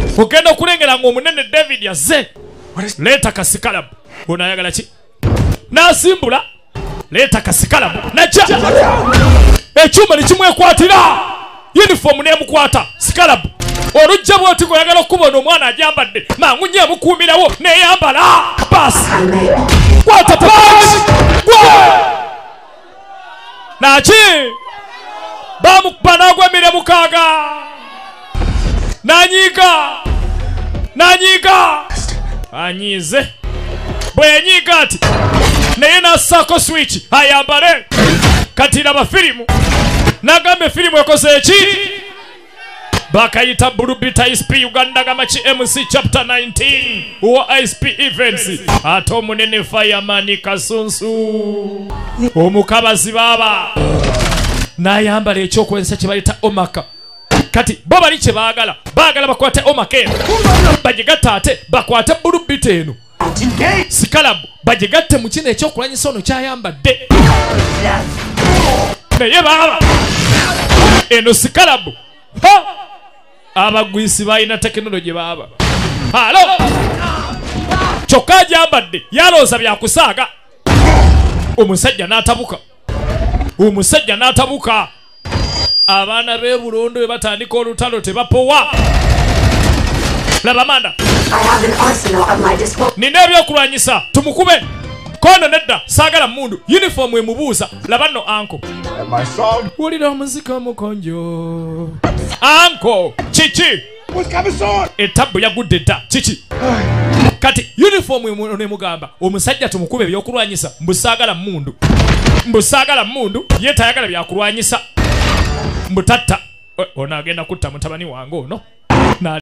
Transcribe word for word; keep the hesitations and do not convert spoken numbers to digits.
Ogenda okulengera ng'omunene David yazze. Leeta kasikalabu. Ono ayagala ki? N'asimbula. Leeta kasikalabu. Najja. Ekyuma ne kimwekwatira. Uniform n'emukwata. Sikalabu. Olujja bw'oti gw'oyagala okubona omwana agyambadde. Mangu nnyo emukuumirawo n'eyambala. Basi. Kwata punch. Naki? Bamukuba n'agwemire mukaaga. Nanyiga. Nanyiga. Anyize. Bwenyiga ati. Naye n'assaako switch. Ayambale. Kati laba firimu. Nagambe firimu ekoze eki? Bakayita Bulubita I S P Uganda Gamachi M C chapter nineteen. Uwa I S P events. Ato munene fireman Kasunsu. Omukabazi baba. Nayambala ekyokwensa kye bayita omaka. Kati bo bali kye baagala. Baagala bakwate omaka eno. Bagigatte ate bakwate Bulubita eno. Sikalabu bagigatte mu kino ekyokulwanyisa ono kyayambadde. Naye baba eno sikalabu. Ha! Abagwisi balina tekinologi baba. Halo! Kyokka gyambadde yalooza byakusaaga. Omusajja n'atabuka. Omusajja n'atabuka. Abaana b'e Bulondo bwe batandika olutalo tebapowa. Laba manda. Nina ebyokulwanyisa tumukube. Kono nedda saagala mundu. Uniform emubuuza. Laba nno anko. Wulira omuzika omukonjo. Anko chichi. Etabbu yagudde dda chichi. Kati uniform emugamba omusajja tumukube ebyokulwanyisa mbusaagala mundu. Mbusaagala mundu ye tayagala byakulwanyisa. Mbutatta. Ono agenda kutta mutabani wange ono.